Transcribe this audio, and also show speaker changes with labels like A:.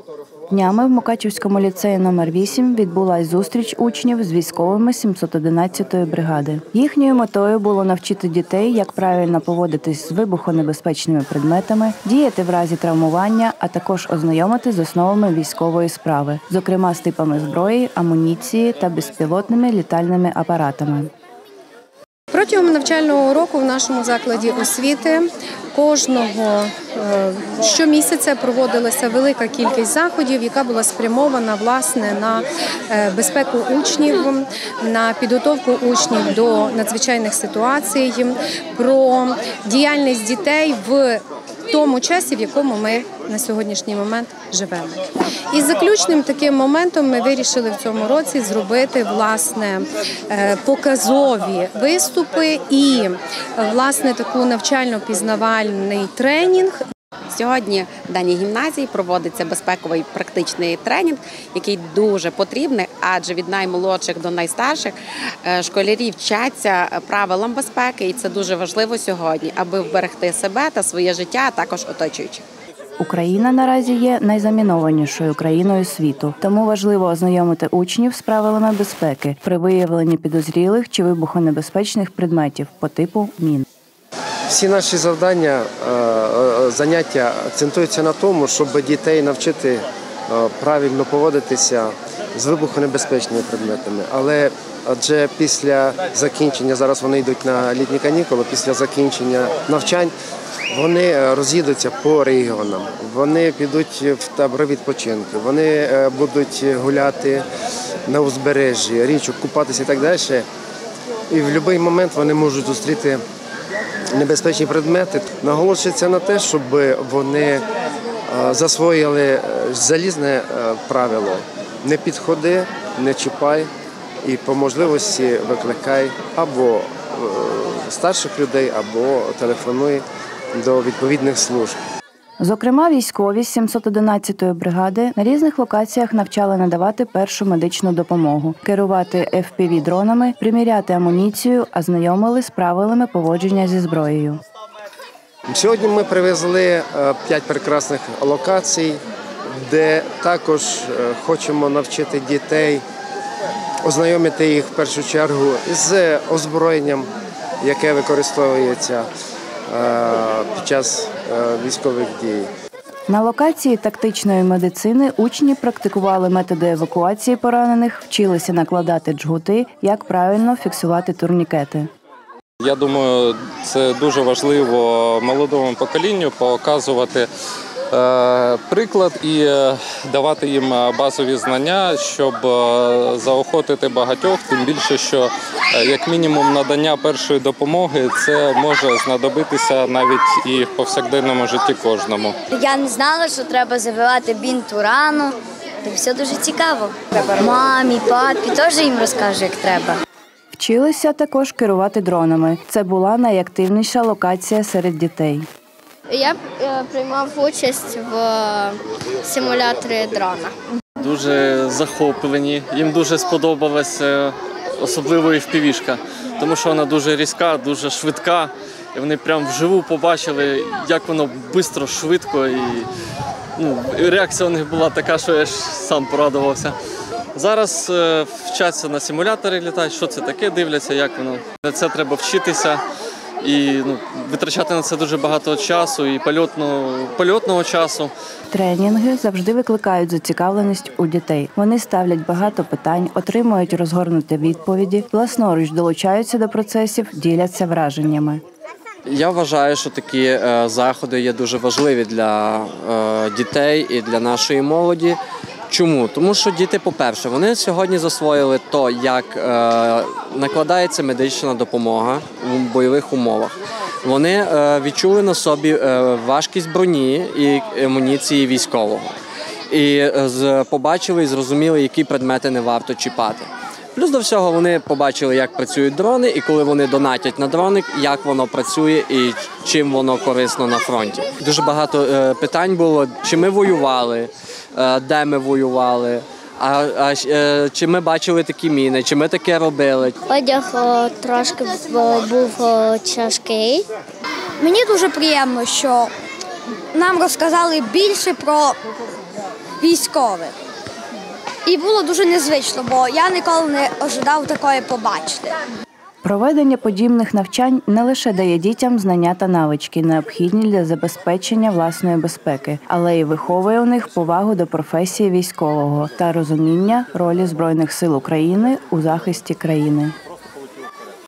A: Днями в Мукачівському ліцеї номер 8 відбулась зустріч учнів з військовими 711-ї бригади. Їхньою метою було навчити дітей, як правильно поводитись з вибухонебезпечними предметами, діяти в разі травмування, а також ознайомити з основами військової справи, зокрема з типами зброї, амуніції та безпілотними літальними апаратами.
B: Протягом навчального року в нашому закладі освіти щомісяця проводилася велика кількість заходів, яка була спрямована, власне, на безпеку учнів, на підготовку учнів до надзвичайних ситуацій, про діяльність дітей в тому часі, в якому ми на сьогоднішній момент живемо. І заключним таким моментом ми вирішили в цьому році зробити, власне, показові виступи і, власне, таку навчально-пізнавальний тренінг.
C: Сьогодні в даній гімназії проводиться безпековий практичний тренінг, який дуже потрібний, адже від наймолодших до найстарших школярі вчаться правилам безпеки, і це дуже важливо сьогодні, аби вберегти себе та своє життя, а також оточуючих.
A: Україна наразі є найзамінованішою країною світу, тому важливо ознайомити учнів з правилами безпеки при виявленні підозрілих чи вибухонебезпечних предметів по типу мін.
D: Всі наші заняття акцентуються на тому, щоб дітей навчити правильно поводитися з вибухонебезпечними предметами. Адже після закінчення, зараз вони йдуть на літні канікули, після закінчення навчань вони роз'їдуться по регіонам, вони підуть в табори відпочинку, вони будуть гуляти на узбережжі, річок, купатися і так далі. І в будь-який момент вони можуть зустріти небезпечні предмети. Наголошується на те, щоб вони засвоїли залізне правило: не підходи, не чіпай і по можливості викликай або старших людей, або телефонуй до відповідних служб.
A: Зокрема, військові з 711-ї бригади на різних локаціях навчали надавати першу медичну допомогу, керувати FPV-дронами, приміряти амуніцію, а знайомили з правилами поводження зі зброєю.
D: Сьогодні ми привезли 5 прекрасних локацій, де також хочемо навчити дітей, ознайомити їх в першу чергу з озброєнням, яке використовується під час військових дій.
A: На локації тактичної медицини учні практикували методи евакуації поранених, вчилися накладати джгути, як правильно фіксувати турнікети.
E: Я думаю, це дуже важливо молодому поколінню показувати приклад і давати їм базові знання, щоб заохотити багатьох, тим більше, що як мінімум надання першої допомоги це може знадобитися навіть і в повсякденному житті кожному.
F: Я не знала, що треба завивати бінт у рану, це все дуже цікаво. Мамі, папі теж їм розкажу, як треба.
A: Вчилися також керувати дронами. Це була найактивніша локація серед дітей.
G: Я приймав участь в симуляторі дрона.
H: Дуже захоплені, їм дуже сподобалася особливо FPV-шка, тому що вона дуже різка, дуже швидка. І вони прямо вживу побачили, як воно швидко, швидко. І реакція у них була така, що я ж сам порадувався. Зараз вчаться на симуляторі літати, що це таке, дивляться, як воно. На це треба вчитися. І витрачати на це дуже багато часу і польотного часу.
A: Тренінги завжди викликають зацікавленість у дітей. Вони ставлять багато питань, отримують розгорнуті відповіді, власноруч долучаються до процесів, діляться враженнями.
I: Я вважаю, що такі заходи є дуже важливі для дітей і для нашої молоді. Чому? Тому що діти, по-перше, вони сьогодні засвоїли то, як накладається медична допомога у бойових умовах. Вони відчули на собі важкість броні і амуніції військового. І побачили і зрозуміли, які предмети не варто чіпати. Плюс до всього вони побачили, як працюють дрони, і коли вони донатять на дрони, як воно працює і чим воно корисно на фронті. Дуже багато питань було, чи ми воювали, де ми воювали, чи ми бачили такі міни, чи ми таке робили.
G: Одяг трошки був тяжкий. Мені дуже приємно, що нам розказали більше про
F: військових. І було дуже незвично, бо я ніколи не ожидав такої побачити.
A: Проведення подібних навчань не лише дає дітям знання та навички, необхідні для забезпечення власної безпеки, але й виховує у них повагу до професії військового та розуміння ролі Збройних сил України у захисті країни.